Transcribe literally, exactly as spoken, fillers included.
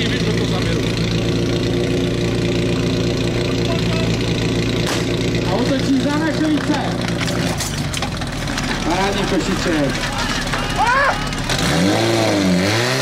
vždycky víc do toho zaměru. A otočí za Našovice. Parádní košiček.